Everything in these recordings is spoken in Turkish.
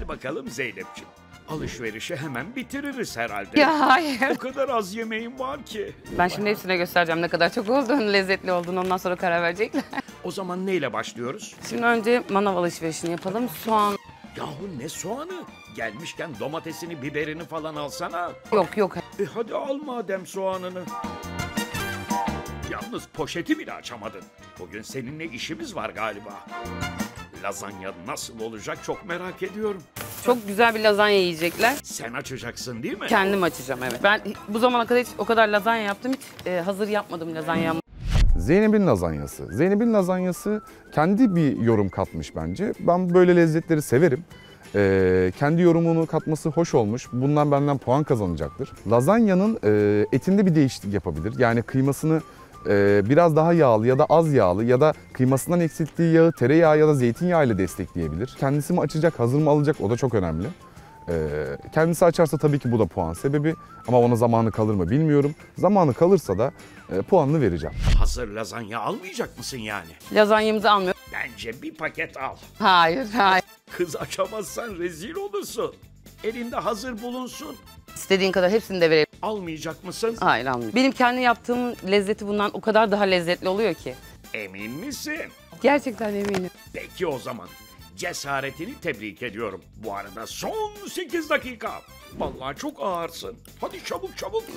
bakalım Zeynep'ciğim. Alışverişi hemen bitiririz herhalde. Ya hayır. O kadar az yemeğim var ki. Ben şimdi hepsine göstereceğim ne kadar çok olduğunu, lezzetli olduğunu, ondan sonra karar verecekler. O zaman neyle başlıyoruz? Şimdi önce manav alışverişini yapalım. Soğan Yahu ne soğanı? Gelmişken domatesini, biberini falan alsana. yok. Hadi al madem soğanını. Yalnız poşeti bile açamadın. Bugün seninle işimiz var galiba. Lazanya nasıl olacak çok merak ediyorum. Çok güzel bir lazanya yiyecekler. Sen açacaksın değil mi? Kendim açacağım, evet. Ben bu zamana kadar hiç o kadar lazanya yaptım. Hiç hazır yapmadım lazanyamı. Zeynep'in lazanyası. Zeynep'in lazanyası kendi bir yorum katmış bence. Ben böyle lezzetleri severim. Kendi yorumunu katması hoş olmuş. Bundan benden puan kazanacaktır. Lazanyanın etinde bir değişiklik yapabilir. Yani kıymasını biraz daha yağlı ya da az yağlı ya da kıymasından eksilttiği yağı tereyağı ya da zeytinyağı ile destekleyebilir. Kendisi mi açacak, hazır mı alacak, o da çok önemli. Kendisi açarsa tabii ki bu da puan sebebi ama ona zamanı kalır mı bilmiyorum. Zamanı kalırsa da puanını vereceğim. Hazır lazanya almayacak mısın yani? Lazanyamızı almıyorum. Bence bir paket al. Hayır. Kız açamazsan rezil olursun. Elinde hazır bulunsun. İstediğin kadar hepsini de verelim. Almayacak mısın? Hayır, almıyorum. Benim kendi yaptığım lezzeti bundan o kadar daha lezzetli oluyor ki. Emin misin? Gerçekten eminim. Peki o zaman. Cesaretini tebrik ediyorum. Bu arada son 8 dakika. Vallahi çok ağırsın. Hadi çabuk.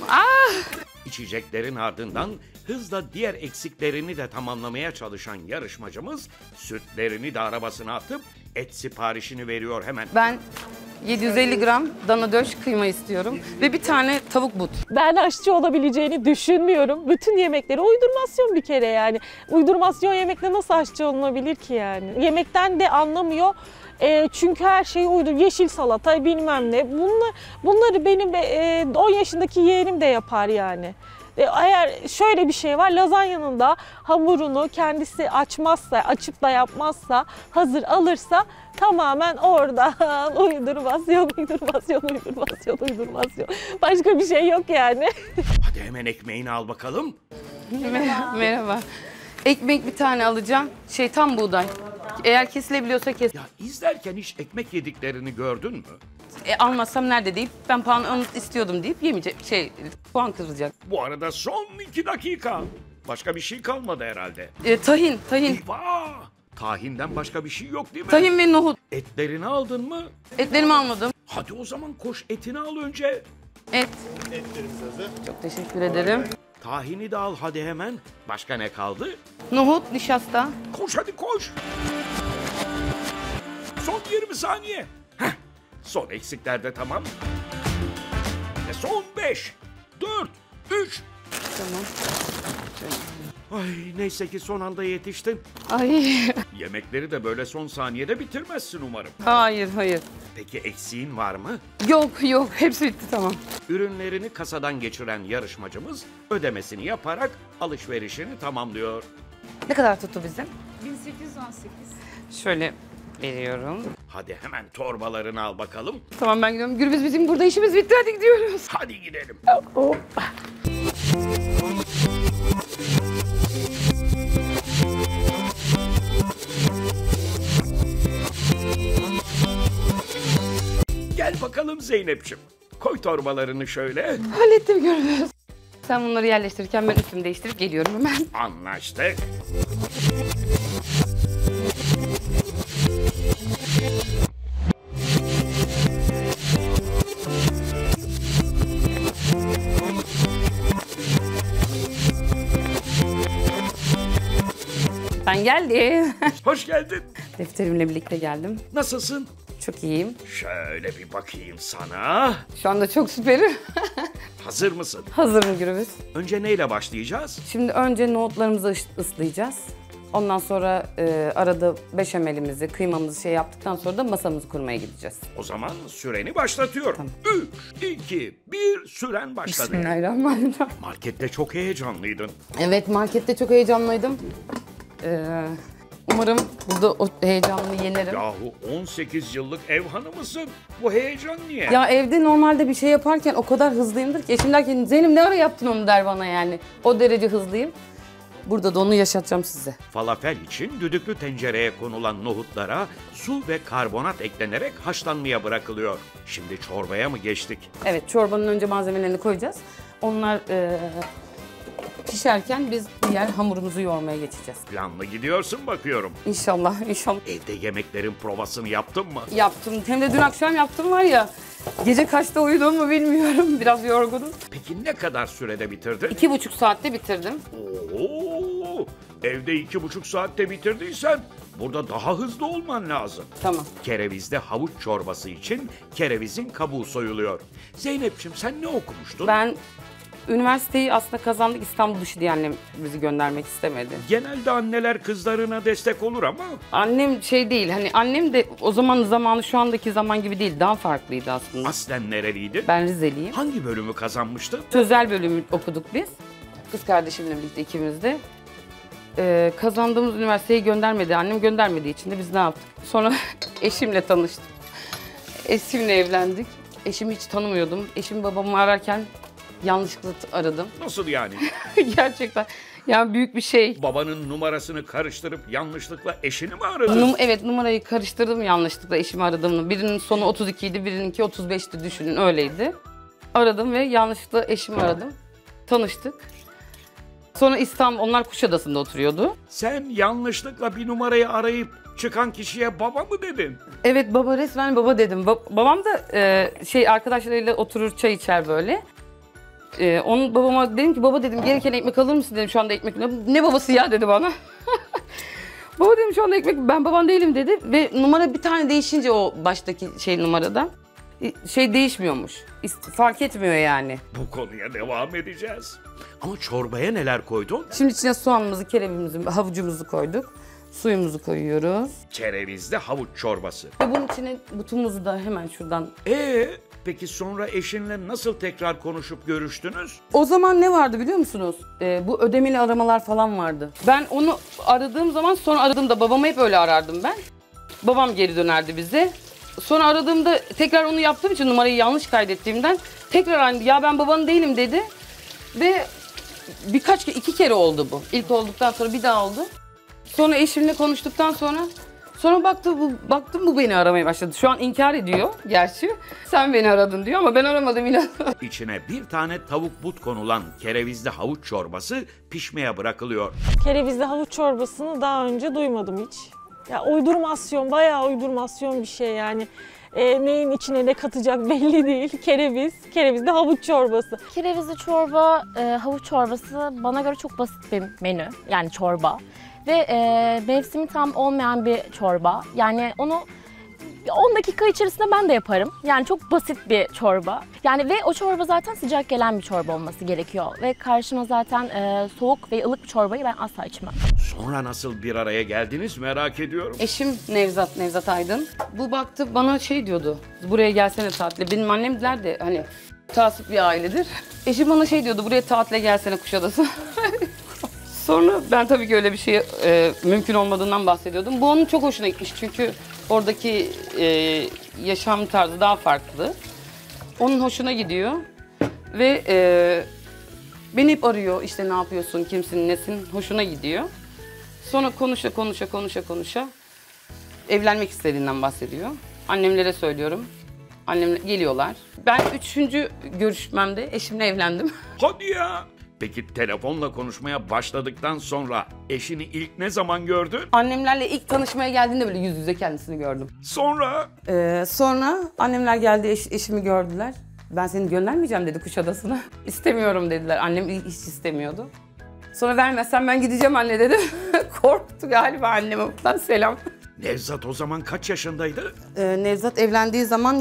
İçeceklerin ardından hızla diğer eksiklerini de tamamlamaya çalışan yarışmacımız sütlerini de arabasına atıp et siparişini veriyor hemen. Ben 750 gram dana döş kıyma istiyorum ve bir tane tavuk but. Ben aşçı olabileceğini düşünmüyorum. Bütün yemekleri uydurmasyon bir kere yani. Uydurmasyon yemekle nasıl aşçı olunabilir ki yani? Yemekten de anlamıyor. Çünkü her şeyi uydur. Yeşil salata bilmem ne. Bunları benim 10 yaşındaki yeğenim de yapar yani. Eğer şöyle bir şey var, lazanyanın da hamurunu kendisi açmazsa, açıp da yapmazsa, hazır alırsa tamamen oradan uydurmasyon. Başka bir şey yok yani. Hadi hemen ekmeğini al bakalım. Merhaba. Ekmek bir tane alacağım. Tam buğday. Eğer kesilebiliyorsa kes. Ya izlerken hiç ekmek yediklerini gördün mü? Almazsam nerede deyip ben puan istiyordum deyip yemeyecek. Puan kırılacak. Bu arada son 2 dakika. Başka bir şey kalmadı herhalde. Tahin. Eyvah! Tahinden başka bir şey yok değil mi? Tahin ve nohut. Etlerini aldın mı? Etlerimi almadım. Hadi o zaman koş etini al önce. Et. Etlerimiz hazır. Çok teşekkür ederim. Tahini de al hadi hemen. Başka ne kaldı? Nohut, nişasta. Koş hadi koş. Son 20 saniye. Heh. Son eksikler de tamam. Ve son 5, 4, 3. Tamam. Ay neyse ki son anda yetiştin. Ay. Yemekleri de böyle son saniyede bitirmezsin umarım. Hayır. Peki eksiğin var mı? Yok. Hepsi bitti, tamam. Ürünlerini kasadan geçiren yarışmacımız ödemesini yaparak alışverişini tamamlıyor. Ne kadar tuttu bizim? 1818. Şöyle veriyorum. Hadi hemen torbalarını al bakalım. Tamam, ben gidiyorum. Gürbüz, bizim burada işimiz bitti, hadi gidiyoruz. Hadi gidelim. Gel bakalım Zeynep'ciğim. Koy torbalarını şöyle. Hallettim Gürbüz. Sen bunları yerleştirirken ben üstümü değiştirip geliyorum hemen. Anlaştık. Ben geldim. Hoş geldin. Defterimle birlikte geldim. Nasılsın? Çok iyiyim. Şöyle bir bakayım sana. Şu anda çok süperim. Hazır mısın? Hazırım Gürbüz. Önce neyle başlayacağız? Şimdi önce nohutlarımızı ıslayacağız. Ondan sonra arada beşamelimizi, kıymamızı yaptıktan sonra da masamızı kurmaya gideceğiz. O zaman süreni başlatıyorum. 3, 2, 1 süren başladı. Bismillahirrahmanirrahim. Markette çok heyecanlıydın. Evet, markette çok heyecanlıydım. Umarım burada o heyecanımı yenerim. Yahu 18 yıllık ev hanımısın. Bu heyecan niye? Ya evde normalde bir şey yaparken o kadar hızlıyımdır ki eşim der ki Zeynep ne ara yaptın onu der bana yani. O derece hızlıyım. Burada da onu yaşatacağım size. Falafel için düdüklü tencereye konulan nohutlara su ve karbonat eklenerek haşlanmaya bırakılıyor. Şimdi çorbaya mı geçtik? Evet, çorbanın önce malzemelerini koyacağız. Onlar pişerken biz diğer hamurumuzu yoğurmaya geçeceğiz. Planlı gidiyorsun bakıyorum. İnşallah, inşallah. Evde yemeklerin provasını yaptın mı? Yaptım. Hem de dün akşam yaptım var ya. Gece kaçta uyuduğumu bilmiyorum. Biraz yorgunum. Peki ne kadar sürede bitirdin? 2,5 saatte bitirdim. Oo, evde 2,5 saatte bitirdiysen burada daha hızlı olman lazım. Tamam. Kerevizde havuç çorbası için kerevizin kabuğu soyuluyor. Zeynep'ciğim sen ne okumuştun? Ben üniversiteyi aslında kazandık, İstanbul dışı diye annem bizi göndermek istemedi. Genelde anneler kızlarına destek olur ama Annem şey değil, hani annem de o zaman zamanı şu andaki zaman gibi değil, daha farklıydı aslında. aslen nereliydin? Ben Rizeliyim. Hangi bölümü kazanmıştın? Sözel bölümü okuduk biz. Kız kardeşimle birlikte ikimiz de. Kazandığımız üniversiteyi göndermedi. Annem göndermediği için de biz ne yaptık? Sonra eşimle tanıştık. Eşimle evlendik. Eşimi hiç tanımıyordum. Eşim babamı ararken yanlışlıkla aradım. Nasıl yani? Gerçekten. Yani büyük bir şey. Babanın numarasını karıştırıp yanlışlıkla eşini mi aradın? Evet, numarayı karıştırdım yanlışlıkla eşimi aradığımda. Birinin sonu 32 idi, birininki 35'ti, düşünün öyleydi. Aradım ve yanlışlıkla eşimi aradım. Tanıştık. Sonra onlar Kuşadası'nda oturuyordu. Sen yanlışlıkla bir numarayı arayıp çıkan kişiye baba mı dedin? Evet baba, resmen baba dedim. Babam da arkadaşlarıyla oturur çay içer böyle. Babama dedim ki baba dedim gereken ekmek alır mısın dedim, şu anda ekmek ne babası ya dedi bana. Baba dedim şu anda ekmek, ben baban değilim dedi ve numara bir tane değişince o baştaki numarada değişmiyormuş. Fark etmiyor yani. Bu konuya devam edeceğiz. Ama çorbaya neler koydun? Şimdi içine soğanımızı, kerevimizi, havucumuzu koyduk. Suyumuzu koyuyoruz. Kerevizde havuç çorbası. Ve bunun içine butumuzu da hemen şuradan. Peki sonra eşinle nasıl tekrar konuşup görüştünüz? O zaman ne vardı biliyor musunuz? Bu ödemeli aramalar falan vardı. Ben onu aradığım zaman, sonra aradığımda babamı hep öyle arardım ben. Babam geri dönerdi bize. Sonra aradığımda tekrar onu yaptığım için, numarayı yanlış kaydettiğimden tekrar aynı ya ben babanın değilim dedi. Ve iki kere oldu bu. İlk olduktan sonra bir daha oldu. Sonra eşimle konuştuktan sonra baktım bu beni aramaya başladı. Şu an inkar ediyor gerçi. Sen beni aradın diyor ama ben aramadım inan. İçine bir tane tavuk but konulan kerevizli havuç çorbası pişmeye bırakılıyor. Kerevizli havuç çorbasını daha önce duymadım hiç. Ya uydurmasyon, bayağı uydurmasyon bir şey yani. Neyin içine ne katacak belli değil. Kerevizli havuç çorbası. Kerevizli çorba, havuç çorbası bana göre çok basit bir menü. Yani çorba. Ve mevsimi tam olmayan bir çorba. Yani onu 10 dakika içerisinde ben de yaparım. Yani çok basit bir çorba. Yani ve o çorba zaten sıcak gelen bir çorba olması gerekiyor. Ve karşıma zaten soğuk ve ılık bir çorbayı ben asla içmem. Sonra nasıl bir araya geldiniz merak ediyorum. Eşim Nevzat Aydın. Bu baktı bana diyordu. Buraya gelsene tatile. Benim annemler de hani mutasip bir ailedir. Eşim bana diyordu. Buraya tatile gelsene Kuşadası. Sonra ben tabii ki öyle bir şey mümkün olmadığından bahsediyordum. Bu onun çok hoşuna gitmiş çünkü oradaki yaşam tarzı daha farklı. Onun hoşuna gidiyor ve beni hep arıyor, işte ne yapıyorsun, kimsin, nesin, hoşuna gidiyor. Sonra konuşa evlenmek istediğinden bahsediyor. Annemlere söylüyorum. Annemler geliyorlar. Ben 3. görüşmemde eşimle evlendim. Hadi ya! Peki telefonla konuşmaya başladıktan sonra eşini ilk ne zaman gördün? Annemlerle ilk tanışmaya geldiğinde böyle yüz yüze kendisini gördüm. Sonra? Sonra annemler geldi, eşimi gördüler. Ben seni göndermeyeceğim dedi Kuşadası'na. İstemiyorum dediler. Annem hiç istemiyordu. Sonra vermezsen ben gideceğim anne dedi. Korktu galiba anneme. Buradan selam. Nevzat o zaman kaç yaşındaydı? Nevzat evlendiği zaman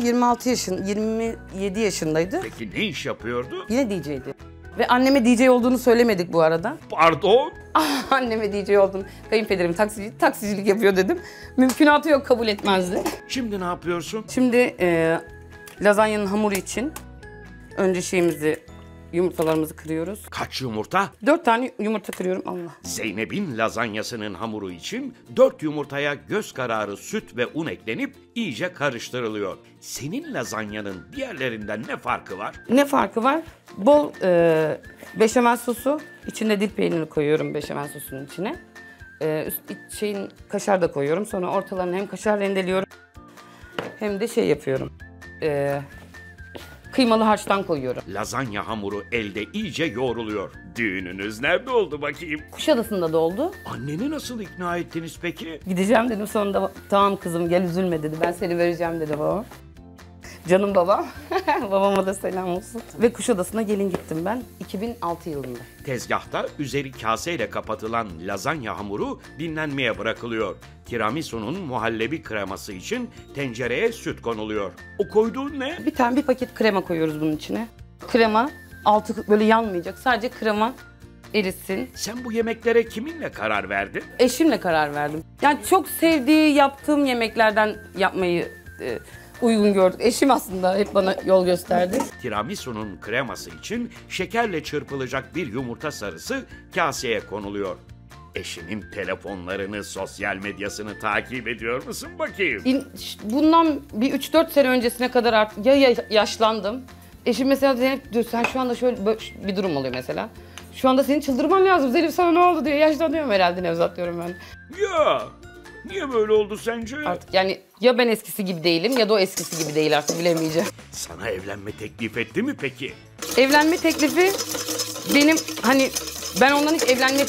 27 yaşındaydı. Peki ne iş yapıyordu? Yine DJ'di. Ve anneme DJ olduğunu söylemedik bu arada. Pardon? Anneme DJ olduğunu, kayınpederim taksicilik yapıyor dedim. Mümkünatı yok, kabul etmezdi. Şimdi ne yapıyorsun? Şimdi lazanyanın hamuru için önce yumurtalarımızı kırıyoruz. Kaç yumurta? 4 tane yumurta kırıyorum Allah. Zeynep'in lazanyasının hamuru için 4 yumurtaya göz kararı süt ve un eklenip iyice karıştırılıyor. Senin lazanyanın diğerlerinden ne farkı var? Ne farkı var? Bol beşamel sosu. İçinde dil peyniri koyuyorum beşamel sosunun içine. Kaşar da koyuyorum. Sonra ortalarına hem kaşar rendeliyorum hem de şey yapıyorum. Kıymalı harçtan koyuyorum. Lazanya hamuru elde iyice yoğruluyor. Düğününüz nerede oldu bakayım? Kuşadası'nda da oldu. Anneni nasıl ikna ettiniz peki? Gideceğim dedim, sonunda tamam kızım gel üzülme dedi. Ben seni vereceğim dedi babam. Canım babam. Babama da selam olsun. Ve Kuşadası'na gelin gittim ben 2006 yılında. Tezgahta üzeri kaseyle kapatılan lazanya hamuru dinlenmeye bırakılıyor. Tiramisu'nun muhallebi kreması için tencereye süt konuluyor. O koyduğun ne? Bir paket krema koyuyoruz bunun içine. Krema altı böyle yanmayacak. Sadece krema erisin. Sen bu yemeklere kiminle karar verdin? Eşimle karar verdim. Yani çok sevdiği yaptığım yemeklerden yapmayı uygun gördük. Eşim aslında hep bana yol gösterdi. Tiramisu'nun kreması için şekerle çırpılacak bir yumurta sarısı kaseye konuluyor. Eşinin telefonlarını, sosyal medyasını takip ediyor musun bakayım? Bundan bir 3-4 sene öncesine kadar artık yaşlandım. Eşim mesela Zeynep diyor, sen şu anda böyle bir durum oluyor mesela. Şu anda senin çıldırman lazım. Zeynep sana ne oldu diyor. Yaşlanıyorum herhalde, Nevzat diyorum ben. Ya niye böyle oldu sence? Artık yani ya ben eskisi gibi değilim ya da o eskisi gibi değil, artık bilemeyeceğim. Sana evlenme teklif etti mi peki? Evlenme teklifi benim hani ben ondan hiç evlenme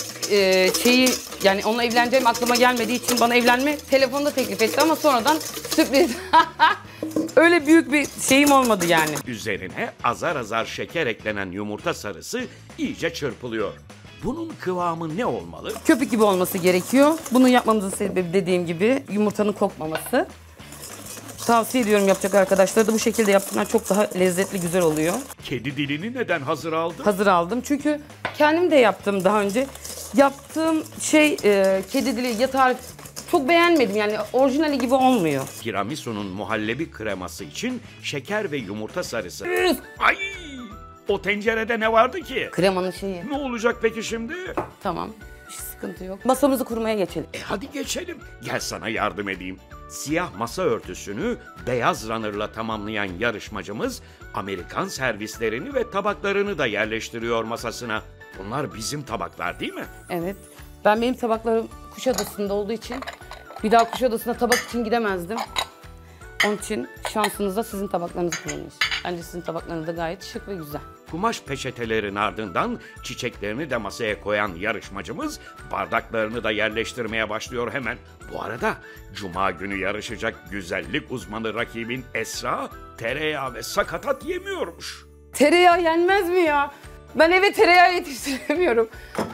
yani onunla evleneceğim aklıma gelmediği için bana evlenme telefonda teklif etti ama sonradan sürpriz. Öyle büyük bir şeyim olmadı yani. Üzerine azar azar şeker eklenen yumurta sarısı iyice çırpılıyor. Bunun kıvamı ne olmalı? Köpük gibi olması gerekiyor. Bunu yapmamızın sebebi dediğim gibi yumurtanın kokmaması. Tavsiye ediyorum yapacak arkadaşlara da bu şekilde yaptığımlar çok daha lezzetli, güzel oluyor. Kedi dilini neden hazır aldın? Hazır aldım çünkü kendim de yaptım daha önce. Yaptığım kedi dili ya tarif çok beğenmedim, yani orijinali gibi olmuyor. Tiramisu'nun muhallebi kreması için şeker ve yumurta sarısı. Ay! O tencerede ne vardı ki? Kremanın şeyi. Ne olacak peki şimdi? Tamam, hiç sıkıntı yok. Masamızı kurmaya geçelim. Hadi geçelim. Gel sana yardım edeyim. Siyah masa örtüsünü beyaz runner'la tamamlayan yarışmacımız Amerikan servislerini ve tabaklarını da yerleştiriyor masasına. Bunlar bizim tabaklar değil mi? Evet. Benim tabaklarım Kuşadası'nda olduğu için bir daha Kuşadası'na tabak için gidemezdim. Onun için şansınızda sizin tabaklarınızı kullanıyorsunuz. Bence sizin tabaklarınız da gayet şık ve güzel. Kumaş peçetelerin ardından çiçeklerini de masaya koyan yarışmacımız bardaklarını da yerleştirmeye başlıyor hemen. Bu arada Cuma günü yarışacak güzellik uzmanı rakibin Esra tereyağı ve sakatat yemiyormuş. Tereyağı yenmez mi ya? Ben eve tereyağı yetiştiremiyorum.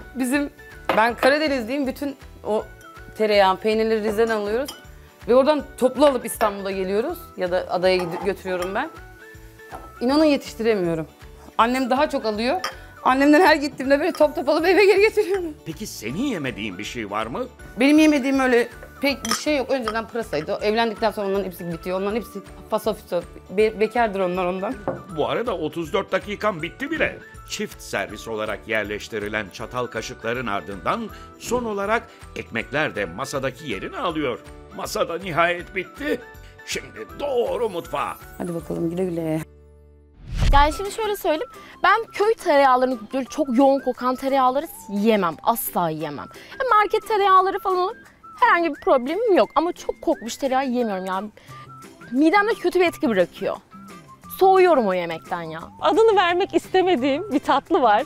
Ben Karadenizliyim, bütün o tereyağı, peynirleri Rize'den alıyoruz. Ve oradan toplu alıp İstanbul'a geliyoruz ya da adaya götürüyorum ben. İnanın yetiştiremiyorum. Annem daha çok alıyor. Annemden her gittiğimde böyle top alıp eve geri getiriyorum. Peki senin yemediğin bir şey var mı? Benim yemediğim öyle pek bir şey yok. Önceden pırasaydı. Evlendikten sonra onların hepsi bitiyor. Onların hepsi fasofiso. Bekardır onlar ondan. Bu arada 34 dakikam bitti bile. Çift servis olarak yerleştirilen çatal kaşıkların ardından son olarak ekmekler de masadaki yerini alıyor. Masada nihayet bitti. Şimdi doğru mutfağa. Hadi bakalım, güle güle. Yani şimdi şöyle söyleyeyim, ben köy tereyağlarını, böyle çok yoğun kokan tereyağları yemem, asla yemem. Market tereyağları falan olup herhangi bir problemim yok ama çok kokmuş tereyağı yemiyorum yani. Midemde kötü bir etki bırakıyor. Soğuyorum o yemekten ya. Adını vermek istemediğim bir tatlı var.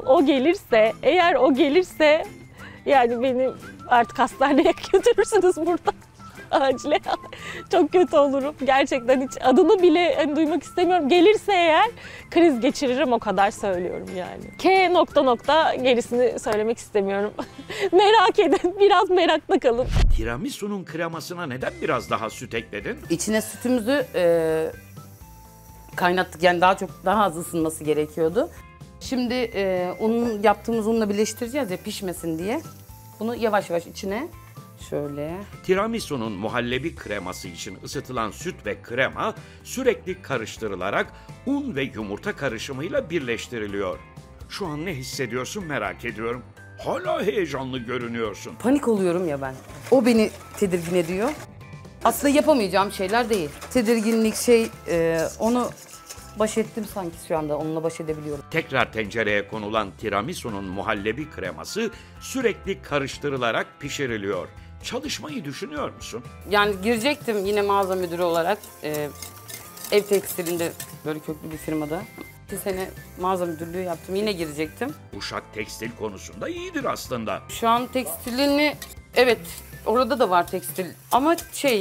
Eğer o gelirse yani beni artık hastaneye götürürsünüz burada. Acile. Çok kötü olurum. Gerçekten hiç adını bile duymak istemiyorum. Gelirse eğer kriz geçiririm, o kadar söylüyorum yani. Gerisini söylemek istemiyorum. Merak edin. Biraz merakla kalın. Tiramisu'nun kremasına neden biraz daha süt ekledin? İçine sütümüzü kaynattık, yani daha az ısınması gerekiyordu. Şimdi yaptığımız unla birleştireceğiz ya pişmesin diye. Bunu yavaş yavaş içine Şöyle. Tiramisu'nun muhallebi kreması için ısıtılan süt ve krema sürekli karıştırılarak un ve yumurta karışımıyla birleştiriliyor. Şu an ne hissediyorsun merak ediyorum. Hala heyecanlı görünüyorsun. Panik oluyorum ya ben. O beni tedirgin ediyor. Aslında yapamayacağım şeyler değil. Tedirginlik onu baş ettim sanki şu anda. Onunla baş edebiliyorum. Tekrar tencereye konulan tiramisu'nun muhallebi kreması sürekli karıştırılarak pişiriliyor. Çalışmayı düşünüyor musun? Yani girecektim yine mağaza müdürü olarak. Ev tekstilinde böyle köklü bir firmada. 2 sene mağaza müdürlüğü yaptım. Yine girecektim. Uşak tekstil konusunda iyidir aslında. Şu an tekstilini evet orada da var tekstil. Ama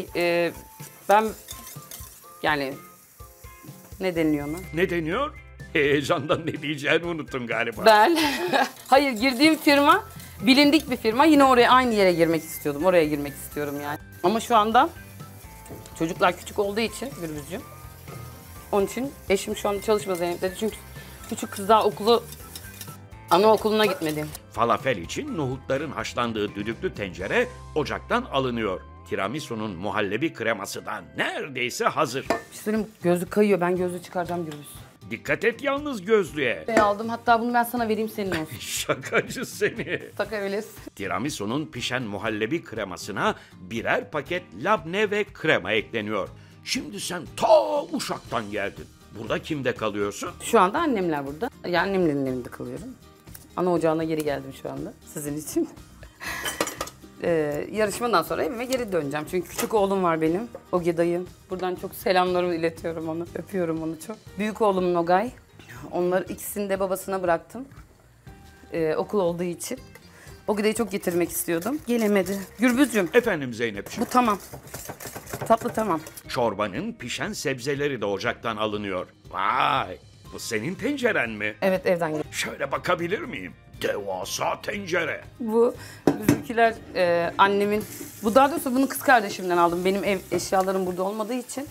ben yani ne deniyor ona? Ne deniyor? Heyecandan ne diyeceğini unuttun galiba. Ben hayır girdiğim firma bilindik bir firma. Yine oraya aynı yere girmek istiyordum. Oraya girmek istiyorum yani. Ama şu anda çocuklar küçük olduğu için Gürbüzcüğüm. Onun için eşim şu anda çalışma Zeynep dedi. Çünkü küçük kız daha anaokuluna gitmedi. Falafel için nohutların haşlandığı düdüklü tencere ocaktan alınıyor. Tiramisu'nun muhallebi kreması da neredeyse hazır. Bir şey söyleyeyim mi? Gözlük kayıyor. Ben gözlüğü çıkaracağım Gürbüz. Dikkat et yalnız gözlüğe. Aldım. Hatta bunu ben sana vereyim senin olsun. Şakacı seni. Takabilirsin. Tiramisu'nun pişen muhallebi kremasına birer paket labne ve krema ekleniyor. Şimdi sen ta Uşak'tan geldin. Burada kimde kalıyorsun? Şu anda annemler burada. Yani annemlerin evinde kalıyorum. Ana ocağına geri geldim şu anda sizin için. Yarışmadan sonra evime geri döneceğim. Çünkü küçük oğlum var benim. Ogi dayım. Buradan çok selamlarımı iletiyorum onu. Öpüyorum onu çok. Büyük oğlum Nogay. Onları ikisini de babasına bıraktım. Okul olduğu için. Ogi dayı çok getirmek istiyordum. Gelemedi. Gürbüzcüğüm Efendim Zeynep'ciğim. bu tamam. Tatlı tamam. Çorbanın pişen sebzeleri de ocaktan alınıyor. Vay! Bu senin tenceren mi? Evet evden gel. Şöyle bakabilir miyim? Devasa tencere. Bu bizimkiler annemin, bu daha doğrusu bunu kız kardeşimden aldım. Benim ev eşyalarım burada olmadığı için.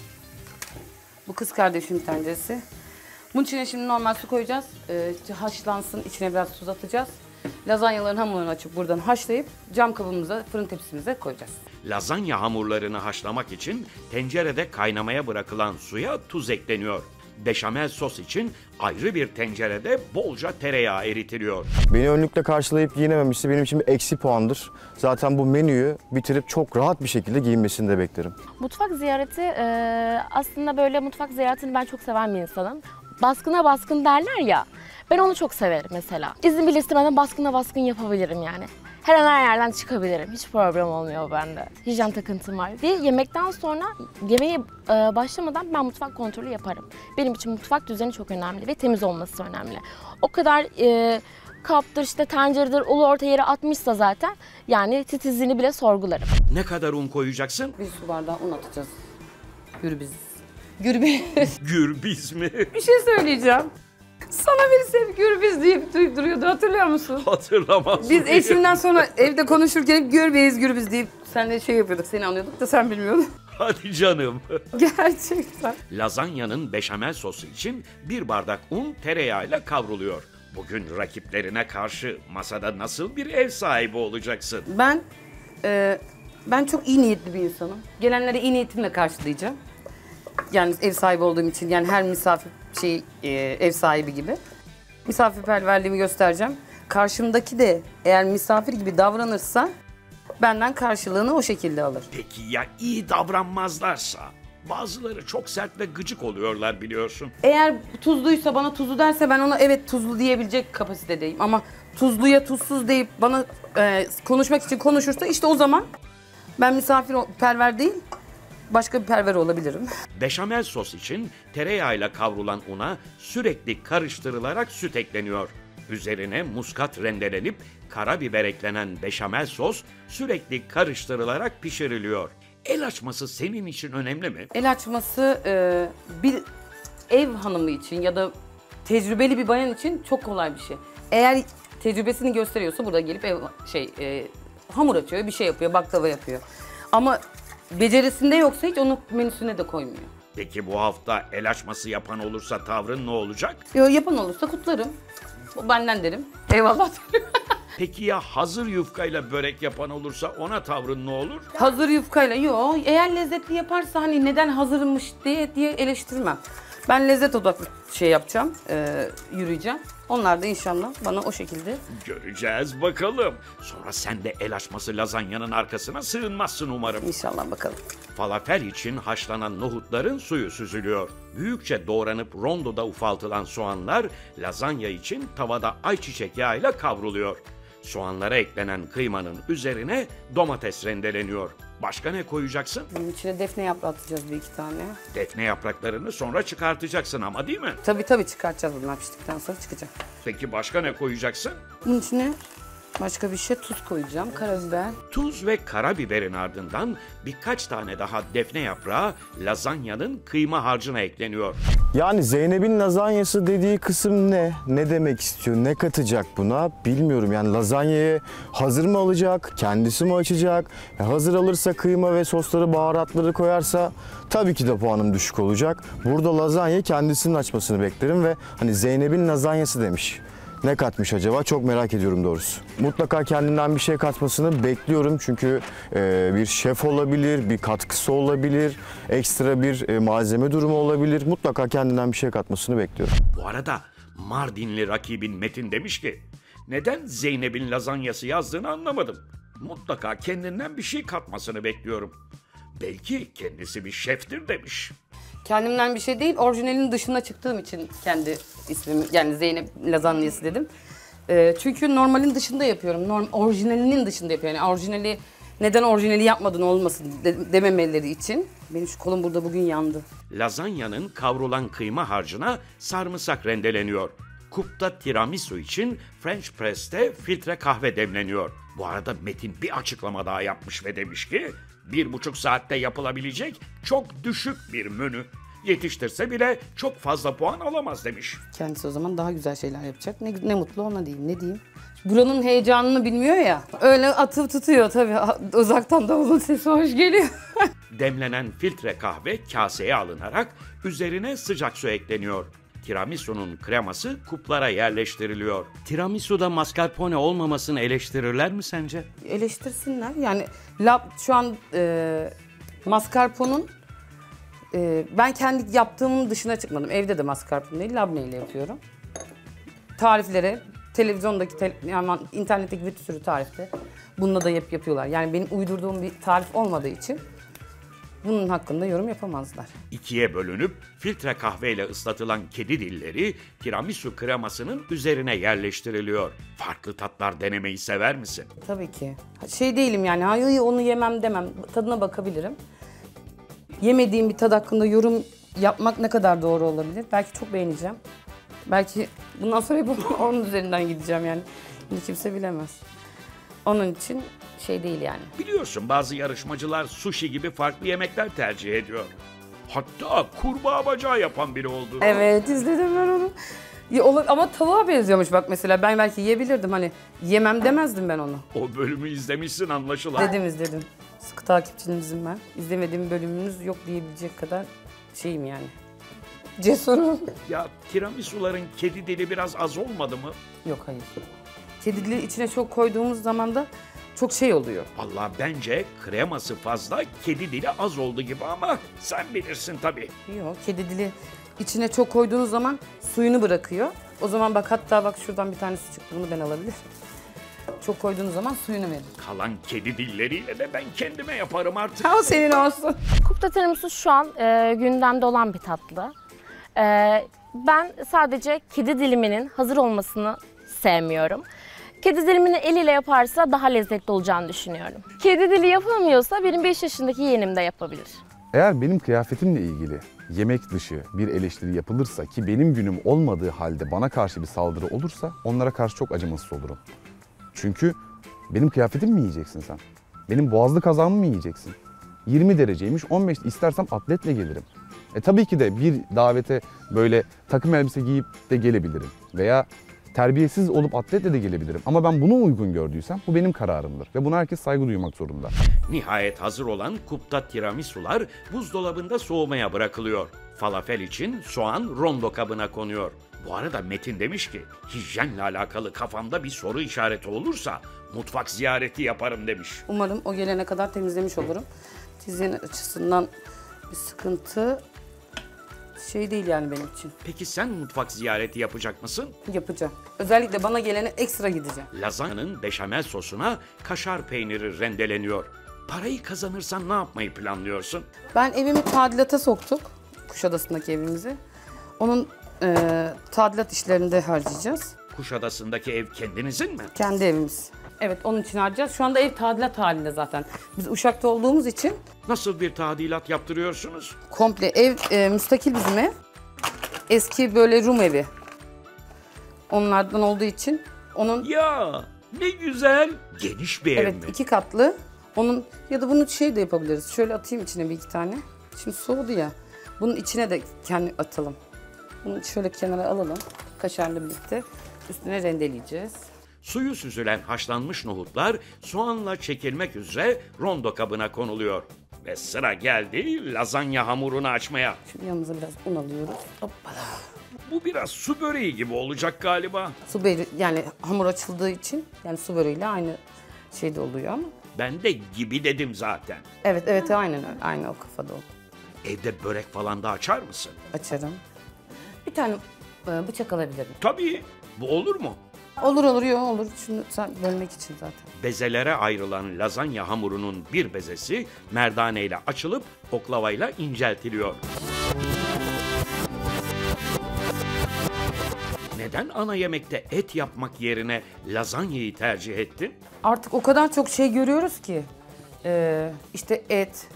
Bu kız kardeşimin tenceresi. Bunun içine şimdi normal su koyacağız. Haşlansın, içine biraz tuz atacağız. Lazanyaların hamurunu açıp buradan haşlayıp cam kabımıza, fırın tepsimize koyacağız. Lazanya hamurlarını haşlamak için tencerede kaynamaya bırakılan suya tuz ekleniyor. Beşamel sos için ayrı bir tencerede bolca tereyağı eritiliyor. Beni önlükle karşılayıp giyinememişse benim için bir eksi puandır. Zaten bu menüyü bitirip çok rahat bir şekilde giyinmesini de beklerim. Mutfak ziyareti aslında böyle mutfak ziyaretini ben çok seven bir insanım. Baskına baskın derler ya. Ben onu çok severim mesela. İzin bile istemeden baskına baskın yapabilirim yani. Her an her yerden çıkabilirim. Hiç problem olmuyor bende. Hijyen takıntım var. Ve yemekten sonra yemeğe başlamadan ben mutfak kontrolü yaparım. Benim için mutfak düzeni çok önemli ve temiz olması önemli. O kadar kaptır işte tenceredir ulu orta yere atmışsa zaten yani titizliğini bile sorgularım. Ne kadar un koyacaksın? Bir su bardağı un atacağız. Gürbüz. Gürbüz. Gürbüz mü? Bir şey söyleyeceğim. Sana birisi hep gürbüz deyip duruyordu hatırlıyor musun? Hatırlamaz Biz mıyım? eşimden sonra evde konuşurken hep gürbüz deyip senle şey yapıyorduk. Seni anlıyorduk da sen bilmiyordun. Hadi canım. Gerçekten. Lazanyanın beşamel sosu için bir bardak un tereyağıyla kavruluyor. Bugün rakiplerine karşı masada nasıl bir ev sahibi olacaksın? Ben çok iyi niyetli bir insanım. Gelenlere iyi niyetimle karşılayacağım. Yani ev sahibi olduğum için yani her misafir ev sahibi gibi. Misafirperverliğimi göstereceğim. Karşımdaki de eğer misafir gibi davranırsa benden karşılığını o şekilde alır. Peki ya iyi davranmazlarsa? Bazıları çok sert ve gıcık oluyorlar biliyorsun. Eğer tuzluysa bana tuzlu derse ben ona evet tuzlu diyebilecek kapasitedeyim. Ama tuzluya tuzsuz deyip bana konuşmak için konuşursa işte o zaman ben misafirperver değil başka bir perver olabilirim. Beşamel sos için tereyağıyla kavrulan una sürekli karıştırılarak süt ekleniyor. Üzerine muskat rendelenip karabiber eklenen beşamel sos sürekli karıştırılarak pişiriliyor. El açması senin için önemli mi? El açması bir ev hanımı için ya da tecrübeli bir bayan için çok kolay bir şey. Eğer tecrübesini gösteriyorsa burada gelip hamur açıyor, bir şey yapıyor, baklava yapıyor. Ama becerisinde yoksa hiç onu menüsüne de koymuyor. Peki bu hafta el açması yapan olursa tavrın ne olacak? Yapan olursa kutlarım. O benden derim. Eyvallah derim. Peki ya hazır yufkayla börek yapan olursa ona tavrın ne olur? Hazır yufkayla yok. Eğer lezzetli yaparsa hani neden hazırmış diye eleştirmem. Ben lezzet odaklı şey yapacağım, yürüyeceğim. Onlar da inşallah bana o şekilde. Göreceğiz bakalım. Sonra sen de el açması lazanyanın arkasına sığınmazsın umarım. İnşallah bakalım. Falafel için haşlanan nohutların suyu süzülüyor. Büyükçe doğranıp rondoda ufaltılan soğanlar lazanya için tavada ayçiçek yağıyla kavruluyor. Soğanlara eklenen kıymanın üzerine domates rendeleniyor. Başka ne koyacaksın? Bunun içine defne yaprağı atacağız bir iki tane. Defne yapraklarını sonra çıkartacaksın ama değil mi? Tabii çıkartacağız bunlar piştikten sonra çıkacak. Peki başka ne koyacaksın? Bunun içine başka bir şey tuz koyacağım, karabiber. Tuz ve karabiberin ardından birkaç tane daha defne yaprağı lazanyanın kıyma harcına ekleniyor. Yani Zeynep'in lazanyası dediği kısım ne? Ne demek istiyor? Ne katacak buna? Bilmiyorum. Yani lazanyayı hazır mı alacak? Kendisi mi açacak? Hazır alırsa kıyma ve sosları, baharatları koyarsa tabii ki de puanım düşük olacak. Burada lazanyayı kendisinin açmasını beklerim ve hani Zeynep'in lazanyası demiş. Ne katmış acaba? Çok merak ediyorum doğrusu. Mutlaka kendinden bir şey katmasını bekliyorum çünkü bir şef olabilir, bir katkısı olabilir, ekstra bir malzeme durumu olabilir. Mutlaka kendinden bir şey katmasını bekliyorum. Bu arada Mardinli rakibin Metin demiş ki, neden Zeynep'in lazanyası yazdığını anlamadım. Mutlaka kendinden bir şey katmasını bekliyorum. Belki kendisi bir şeftir demiş. Kendimden bir şey değil, orijinalinin dışına çıktığım için kendi ismimi, yani Zeynep Lazanyası dedim. Çünkü normalin dışında yapıyorum, orijinalinin dışında yapıyorum. Yani orijinali, neden orijinali yapmadın olmasın dememeleri için. Benim şu kolum burada bugün yandı. Lazanyanın kavrulan kıyma harcına sarımsak rendeleniyor. Kupta tiramisu için French press'te filtre kahve demleniyor. Bu arada Metin bir açıklama daha yapmış ve demiş ki, 1,5 saatte yapılabilecek çok düşük bir menü. Yetiştirse bile çok fazla puan alamaz demiş. Kendisi o zaman daha güzel şeyler yapacak. Ne mutlu ona diyeyim, ne diyeyim. Buranın heyecanını bilmiyor ya. Öyle atıp tutuyor tabii. Uzaktan davulun sesi hoş geliyor. Demlenen filtre kahve kaseye alınarak üzerine sıcak su ekleniyor. Tiramisu'nun kreması kuplara yerleştiriliyor. Tiramisu'da mascarpone olmamasını eleştirirler mi sence? Eleştirsinler. Yani şu an mascarpone'un ben kendi yaptığımın dışına çıkmadım. Evde de mascarpone değil, labne ile yapıyorum. Tariflere, televizyondaki, yani internetteki bir sürü tarifte bununla da yapıyorlar. Yani benim uydurduğum bir tarif olmadığı için bunun hakkında yorum yapamazlar. İkiye bölünüp filtre kahveyle ıslatılan kedi dilleri tiramisu kremasının üzerine yerleştiriliyor. Farklı tatlar denemeyi sever misin? Tabii ki. Şey değilim yani, hayır onu yemem demem. Tadına bakabilirim. Yemediğim bir tat hakkında yorum yapmak ne kadar doğru olabilir? Belki çok beğeneceğim. Belki bundan sonra hep onun üzerinden gideceğim yani. Bunu kimse bilemez. Onun için şey değil yani. Biliyorsun bazı yarışmacılar sushi gibi farklı yemekler tercih ediyor. Hatta kurbağa bacağı yapan biri oldu. Evet, izledim ben onu. Ama tavuğa benziyormuş bak mesela. Ben belki yiyebilirdim, hani yemem demezdim ben onu. O bölümü izlemişsin anlaşılan. İzledim. Sıkı takipçinizim ben. İzlemediğim bölümünüz yok diyebilecek kadar şeyim yani. Cesurum. Ya tiramisuların kedi dili biraz az olmadı mı? Yok hayır. Kedi dili içine çok koyduğumuz zaman da çok şey oluyor. Vallahi bence kreması fazla, kedi dili az oldu gibi ama sen bilirsin tabii. Yok, kedi dili içine çok koyduğunuz zaman suyunu bırakıyor. O zaman bak, hatta bak şuradan bir tanesi çıktı, bunu ben alabilirim. Çok koyduğunuz zaman suyunu verin. Kalan kedi dilleriyle de ben kendime yaparım artık. O senin olsun. Kupta tiramisu şu an gündemde olan bir tatlı. Ben sadece kedi diliminin hazır olmasını sevmiyorum. Kedi dilimini eliyle yaparsa daha lezzetli olacağını düşünüyorum. Kedi dili yapamıyorsa benim 5 yaşındaki yeğenim de yapabilir. Eğer benim kıyafetimle ilgili yemek dışı bir eleştiri yapılırsa, ki benim günüm olmadığı halde bana karşı bir saldırı olursa, onlara karşı çok acımasız olurum. Çünkü benim kıyafetimi mi yiyeceksin sen? Benim boğazlı kazağımı mı yiyeceksin? 20 dereceymiş, 15 istersem atletle gelirim. Tabii ki de bir davete böyle takım elbise giyip de gelebilirim. Veya Terbiyesiz olup atletle de gelebilirim. Ama ben bunu uygun gördüysem bu benim kararımdır. Ve buna herkes saygı duymak zorunda. Nihayet hazır olan kupta tiramisular buzdolabında soğumaya bırakılıyor. Falafel için soğan rondo kabına konuyor. Bu arada Metin demiş ki, hijyenle alakalı kafamda bir soru işareti olursa mutfak ziyareti yaparım demiş. Umarım o gelene kadar temizlemiş olurum. Hijyen açısından bir sıkıntı değil yani benim için. Peki sen mutfak ziyareti yapacak mısın? Yapacağım. Özellikle bana gelene ekstra gideceğim. Lazanyanın beşamel sosuna kaşar peyniri rendeleniyor. Parayı kazanırsan ne yapmayı planlıyorsun? Ben evimi tadilata soktuk. Kuşadası'ndaki evimizi. Onun tadilat işlerinde harcayacağız. Kuşadası'ndaki ev kendinizin mi? Kendi evimiz. Evet, onun için harcayacağız. Şu anda ev tadilat halinde zaten. Biz Uşak'ta olduğumuz için Nasıl bir tadilat yaptırıyorsunuz? komple ev müstakil bizim ev. Eski böyle Rum evi. Onlardan olduğu için onun Ya ne güzel. Geniş bir ev evet mi? 2 katlı. Onun ya da bunu de yapabiliriz. Şöyle atayım içine bir iki tane. Şimdi soğudu ya. Bunun içine de kendi atalım. Bunu şöyle kenara alalım. Kaşarla birlikte üstüne rendeleyeceğiz. Suyu süzülen haşlanmış nohutlar soğanla çekilmek üzere rondo kabına konuluyor. Ve sıra geldi lazanya hamurunu açmaya. Şimdi yanımıza biraz un alıyoruz. Hoppala. Bu biraz su böreği gibi olacak galiba. Su böreği yani hamur açıldığı için yani su böreğiyle aynı şeyde oluyor ama. Ben de gibi dedim zaten. Evet aynen öyle. Aynı o kafada oldu. Evde börek falan da açar mısın? Açarım. Bir tane bıçak alabilirim. Tabii. Bu olur mu? Olur yok olur. Şunu bölmek için zaten. Bezelere ayrılan lazanya hamurunun bir bezesi merdaneyle açılıp oklavayla inceltiliyor. Neden ana yemekte et yapmak yerine lazanyayı tercih ettin? Artık o kadar çok şey görüyoruz ki. İşte et,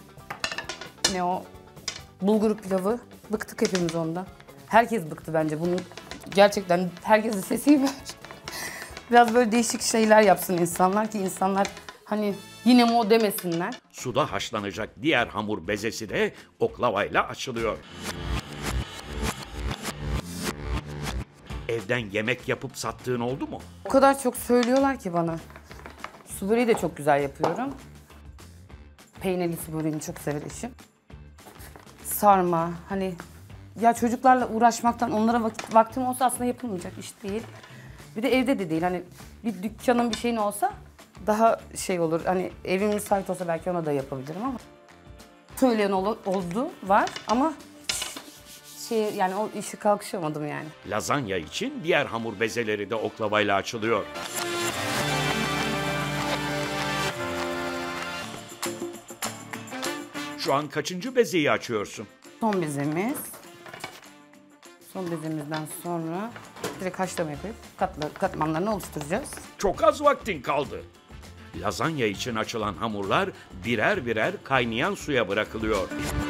bulgur pilavı. Bıktık hepimiz ondan. Herkes bıktı bence. Bunun gerçekten herkesin sesi var. Biraz böyle değişik şeyler yapsın insanlar ki insanlar hani yine mi o demesinler. Suda haşlanacak diğer hamur bezesi de oklavayla açılıyor. Evden yemek yapıp sattığın oldu mu? O kadar çok söylüyorlar ki bana. Su böreği de çok güzel yapıyorum. Peynirli su böreğini çok sever eşim. Sarma hani ya çocuklarla uğraşmaktan onlara vaktim olsa aslında yapılmayacak iş değil. Bir de evde de değil hani bir dükkanın bir şeyin olsa daha şey olur. Hani evim müsait olsa belki ona da yapabilirim ama. Söyleyen oldu var ama yani o işi kalkışamadım yani. Lazanya için diğer hamur bezeleri de oklavayla açılıyor. Şu an kaçıncı bezeyi açıyorsun? Son bezemiz. Son bezemizden sonra direkt haşlama yapıp katmanlarını oluşturacağız. Çok az vaktin kaldı. Lazanya için açılan hamurlar birer birer kaynayan suya bırakılıyor.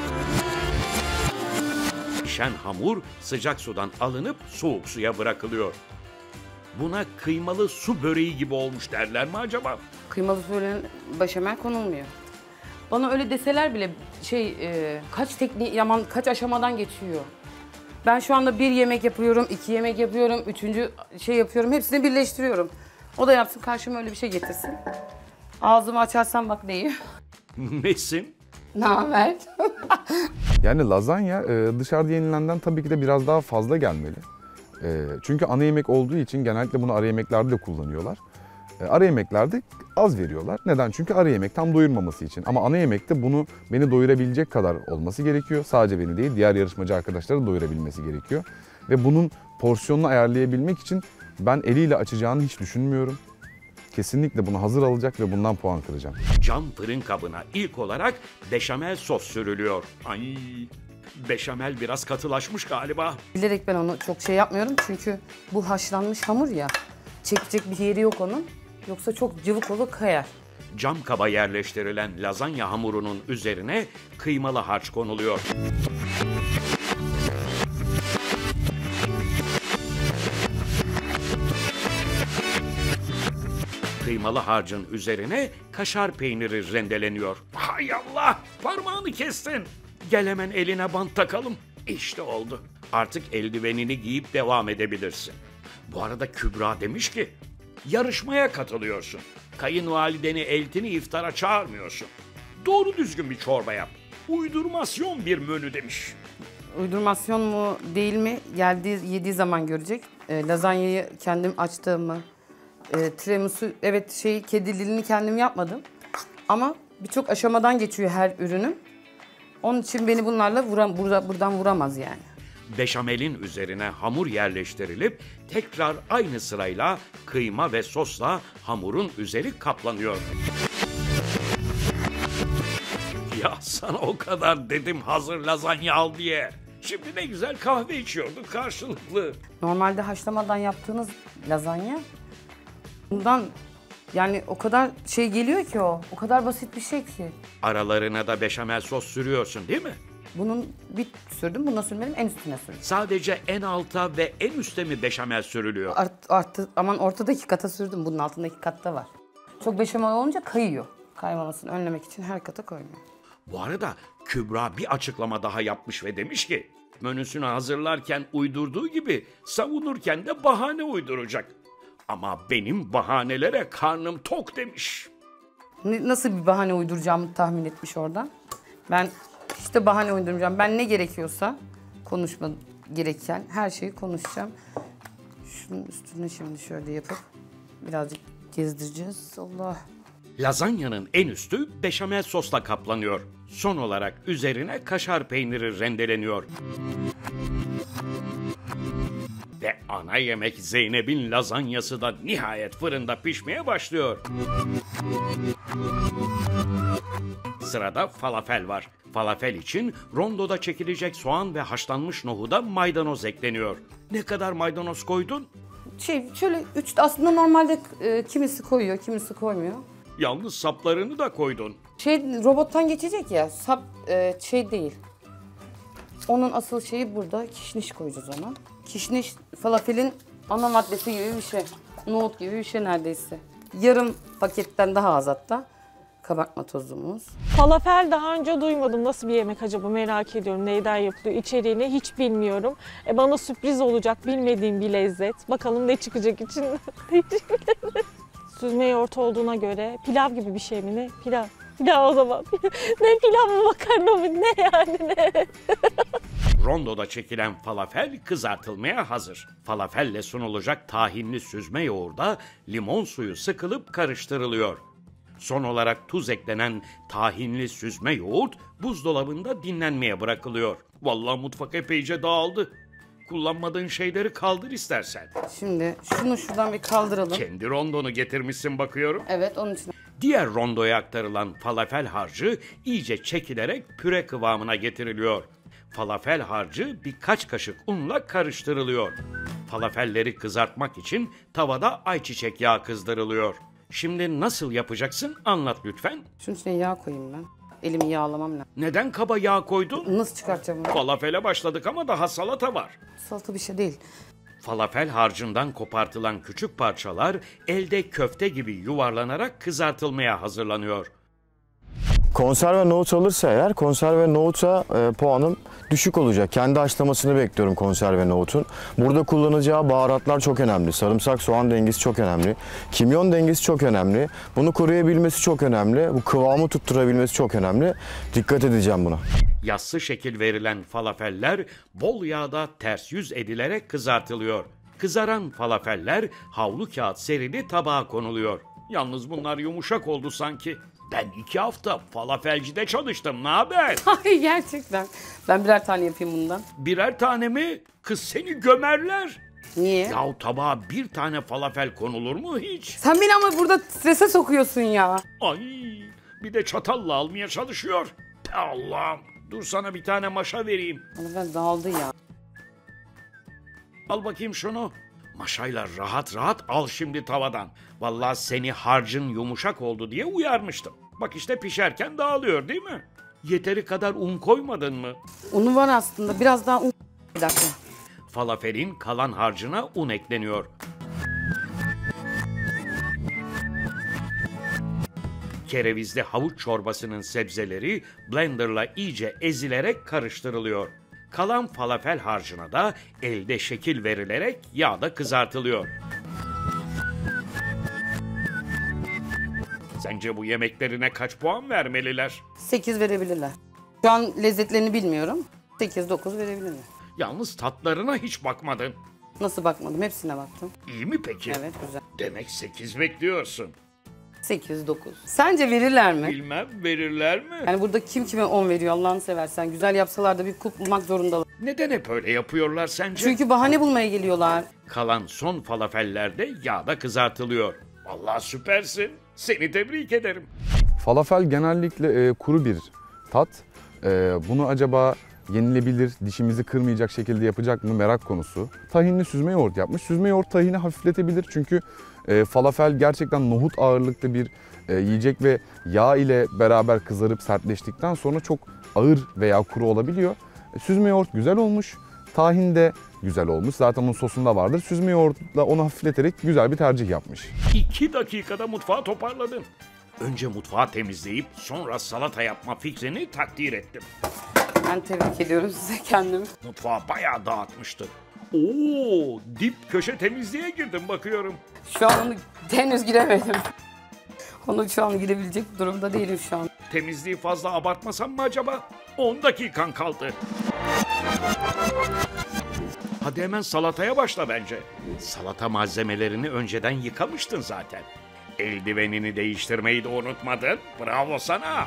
Pişen hamur sıcak sudan alınıp soğuk suya bırakılıyor. Buna kıymalı su böreği gibi olmuş derler mi acaba? Kıymalı böreğin beşamel konulmuyor. Bana öyle deseler bile kaç aşamadan geçiyor. Ben şu anda 1 yemek yapıyorum, 2 yemek yapıyorum, 3. yapıyorum. Hepsini birleştiriyorum. O da yapsın karşıma öyle bir şey getirsin. Ağzımı açarsam bak neyim. Nesin? Ne haber? Yani lazanya dışarıda yenilenden tabii ki de biraz daha fazla gelmeli. Çünkü ana yemek olduğu için genellikle bunu ara yemeklerde de kullanıyorlar. Ara yemeklerde az veriyorlar. Neden? Çünkü ara yemek tam doyurmaması için. Ama ana yemekte beni doyurabilecek kadar olması gerekiyor. Sadece beni değil, diğer yarışmacı arkadaşları doyurabilmesi gerekiyor. Ve bunun porsiyonunu ayarlayabilmek için ben eliyle açacağını hiç düşünmüyorum. Kesinlikle bunu hazır alacak ve bundan puan kıracağım. Cam fırın kabına ilk olarak beşamel sos sürülüyor. Ay, beşamel biraz katılaşmış galiba. Bilerek ben onu çok yapmıyorum çünkü bu haşlanmış hamur ya. Çekecek bir yeri yok onun. Yoksa çok cıvık olur kayar. Cam kaba yerleştirilen lazanya hamurunun üzerine kıymalı harç konuluyor. Kıymalı harcın üzerine kaşar peyniri rendeleniyor. Hay Allah! Parmağını kestin. Gel hemen eline bant takalım. İşte oldu. Artık eldivenini giyip devam edebilirsin. Bu arada Kübra demiş ki, yarışmaya katılıyorsun. Kayınvalideni eltini iftara çağırmıyorsun. Doğru düzgün bir çorba yap. Uydurmasyon bir menü demiş. Uydurmasyon mu değil mi yediği zaman görecek. Lazanyayı kendim açtığımı, tiramisu evet kedi dilini kendim yapmadım. Ama birçok aşamadan geçiyor her ürünüm. Onun için beni bunlarla buradan vuramaz yani. Beşamelin üzerine hamur yerleştirilip tekrar aynı sırayla kıyma ve sosla hamurun üzeri kaplanıyor. Ya sana o kadar dedim hazır lazanya al diye. Şimdi ne güzel kahve içiyorduk karşılıklı. Normalde haşlamadan yaptığınız lazanya bundan yani o kadar geliyor ki o kadar basit bir şey ki. Aralarına da beşamel sos sürüyorsun değil mi? Bunun bir sürdüm, buna sürmedim, en üstüne sürdüm. Sadece en alta ve en üste mi beşamel sürülüyor? Aman ortadaki kata sürdüm, bunun altındaki katta var. Çok beşamel olunca kayıyor. Kaymamasını önlemek için her kata koymuyor. Bu arada Kübra bir açıklama daha yapmış ve demiş ki, menüsünü hazırlarken uydurduğu gibi savunurken de bahane uyduracak. Ama benim bahanelere karnım tok demiş. Nasıl bir bahane uyduracağımı tahmin etmiş oradan. Ben işte bahane uyduracağım. Ben ne gerekiyorsa konuşma gereken her şeyi konuşacağım. Şunun üstüne şimdi şöyle yapıp birazcık gezdireceğiz. Allah. Lazanyanın en üstü beşamel sosla kaplanıyor. Son olarak üzerine kaşar peyniri rendeleniyor. Ve ana yemek Zeynep'in lazanyası da nihayet fırında pişmeye başlıyor. Sırada falafel var. Falafel için rondoda çekilecek soğan ve haşlanmış nohuda maydanoz ekleniyor. Ne kadar maydanoz koydun? Şöyle aslında normalde kimisi koyuyor, kimisi koymuyor. Yalnız saplarını da koydun. Robottan geçecek ya, sap değil. Onun asıl şeyi burada, kişniş koyacağız ona. Kişniş falafelin ana maddesi gibi bir şey. Nohut gibi bir şey neredeyse. Yarım paketten daha az hatta. Kabartma tozumuz. Falafel daha önce duymadım. Nasıl bir yemek acaba merak ediyorum. Neyden yapılıyor? İçeriğini hiç bilmiyorum. Bana sürpriz olacak bilmediğim bir lezzet. Bakalım ne çıkacak içinden. Süzme yoğurt olduğuna göre pilav gibi bir şey mi ne? Pilav. Pilav o zaman. Ne pilav mı makarna mı ne yani ne? Rondoda çekilen falafel kızartılmaya hazır. Falafelle sunulacak tahinli süzme yoğurda limon suyu sıkılıp karıştırılıyor. Son olarak tuz eklenen tahinli süzme yoğurt buzdolabında dinlenmeye bırakılıyor. Vallahi mutfak epeyce dağıldı. Kullanmadığın şeyleri kaldır istersen. Şimdi şunu şuradan bir kaldıralım. Kendi rondonu getirmişsin bakıyorum. Evet, onun için. Diğer rondoya aktarılan falafel harcı iyice çekilerek püre kıvamına getiriliyor. Falafel harcı birkaç kaşık unla karıştırılıyor. Falafelleri kızartmak için tavada ayçiçek yağı kızdırılıyor. Şimdi nasıl yapacaksın anlat lütfen. Şunun içine yağ koyayım ben. Elimi yağlamam lazım. Neden kaba yağ koydun? Nasıl çıkartacağım bunu? Falafele başladık ama daha salata var. Salata bir şey değil. Falafel harcından kopartılan küçük parçalar elde köfte gibi yuvarlanarak kızartılmaya hazırlanıyor. Konserve nohut alırsa eğer konserve nohuta puanım düşük olacak. Kendi haşlamasını bekliyorum konserve nohutun. Burada kullanacağı baharatlar çok önemli. Sarımsak soğan dengesi çok önemli. Kimyon dengesi çok önemli. Bunu koruyabilmesi çok önemli. Bu kıvamı tutturabilmesi çok önemli. Dikkat edeceğim buna. Yassı şekil verilen falafeller bol yağda ters yüz edilerek kızartılıyor. Kızaran falafeller havlu kağıt serili tabağa konuluyor. Yalnız bunlar yumuşak oldu sanki. Ben 2 hafta falafelcide çalıştım. Ne haber? Ay gerçekten. Ben birer tane yapayım bundan. Birer tane mi? Kız seni gömerler. Niye? Yahu tabağa bir tane falafel konulur mu hiç? Sen beni ama burada strese sokuyorsun ya. Ay bir de çatalla almaya çalışıyor. Pe Allah'ım. Dur sana bir tane maşa vereyim. Ama ben dağıldı ya. Al bakayım şunu. Maşayla rahat rahat al şimdi tavadan. Vallahi seni harcın yumuşak oldu diye uyarmıştım. Bak işte pişerken dağılıyor değil mi? Yeteri kadar un koymadın mı? Unu var aslında. Biraz daha un. Bir dakika. Falafelin kalan harcına un ekleniyor. Kerevizli havuç çorbasının sebzeleri blenderla iyice ezilerek karıştırılıyor. Kalan falafel harcına da elde şekil verilerek yağda kızartılıyor. Sence bu yemeklerine kaç puan vermeliler? 8 verebilirler. Şu an lezzetlerini bilmiyorum. 8-9 verebilirler. Yalnız tatlarına hiç bakmadın. Nasıl bakmadım? Hepsine baktım. İyi mi peki? Evet, güzel. Demek 8 bekliyorsun. 8-9. Sence verirler mi? Bilmem, verirler mi? Yani burada kim kime 10 veriyor Allah'ını seversen. Güzel yapsalar da bir kulp bulmak zorundalar. Neden hep öyle yapıyorlar sence? Çünkü bahane bulmaya geliyorlar. Kalan son falafeller de yağda kızartılıyor. Vallahi süpersin. Seni tebrik ederim. Falafel genellikle kuru bir tat. Bunu acaba yenilebilir, dişimizi kırmayacak şekilde yapacak mı merak konusu. Tahinli süzme yoğurt yapmış. Süzme yoğurt tahini hafifletebilir çünkü falafel gerçekten nohut ağırlıklı bir yiyecek ve yağ ile beraber kızarıp sertleştikten sonra çok ağır veya kuru olabiliyor. Süzme yoğurt güzel olmuş. Tahin de güzel olmuş. Zaten onun sosunda vardır. Süzme yoğurtla onu hafifleterek güzel bir tercih yapmış. 2 dakikada mutfağı toparladın. Önce mutfağı temizleyip sonra salata yapma fikrini takdir ettim. Ben tebrik ediyorum size kendimi. Mutfağı bayağı dağıtmıştın. Oo, dip köşe temizliğe girdim bakıyorum. Şu an onu henüz giremedim. Onu şu an girebilecek durumda değilim şu an. Temizliği fazla abartmasam mı acaba? 10 dakikan kaldı. Hadi hemen salataya başla bence. Salata malzemelerini önceden yıkamıştın zaten. Eldivenini değiştirmeyi de unutmadın. Bravo sana.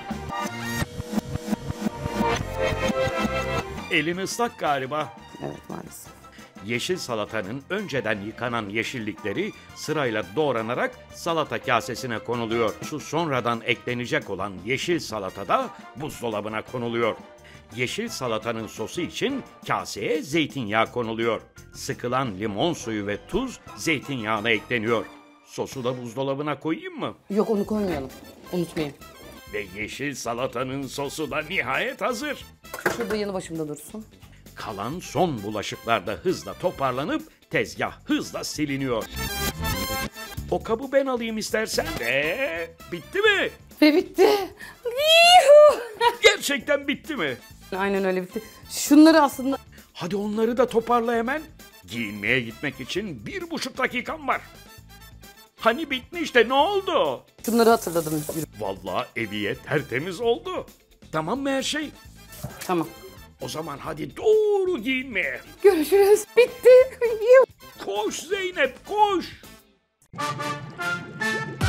Elin ıslak galiba. Evet maalesef. Yeşil salatanın önceden yıkanan yeşillikleri sırayla doğranarak salata kasesine konuluyor. Su sonradan eklenecek olan yeşil salata da buzdolabına konuluyor. Yeşil salatanın sosu için kaseye zeytinyağı konuluyor. Sıkılan limon suyu ve tuz zeytinyağına ekleniyor. Sosu da buzdolabına koyayım mı? Yok onu koymayalım. Unutmayın. Ve yeşil salatanın sosu da nihayet hazır. Şurada yanı başımda dursun. Kalan son bulaşıklar da hızla toparlanıp tezgah hızla siliniyor. O kabı ben alayım istersen. Bitti mi? Ve bitti. Yuhu! Gerçekten bitti mi? Aynen öyle bitti. Şunları aslında... Hadi onları da toparla hemen. Giyinmeye gitmek için 1,5 dakikam var. Hani bitmişti, ne oldu? Şunları hatırladım. Vallahi eviye tertemiz oldu. Tamam mı her şey? Tamam. O zaman hadi doğru giyinmeye. Görüşürüz. Bitti. Yuhu! Koş Zeynep, koş.